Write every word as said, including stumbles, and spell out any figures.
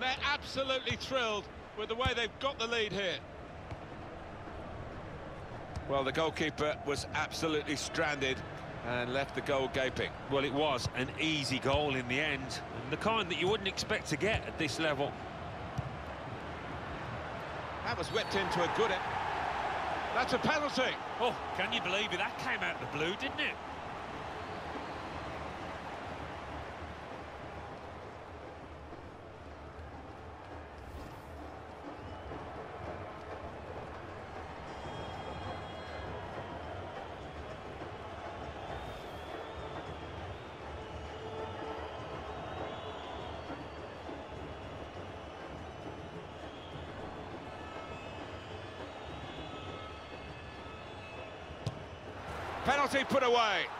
they're absolutely thrilled with the way they've got the lead here. Well, the goalkeeper was absolutely stranded and left the goal gaping. Well, it was an easy goal in the end, and the kind that you wouldn't expect to get at this level. That was whipped into a good... That's a penalty. Oh, can you believe it? That came out of the blue, didn't it? Penalty put away.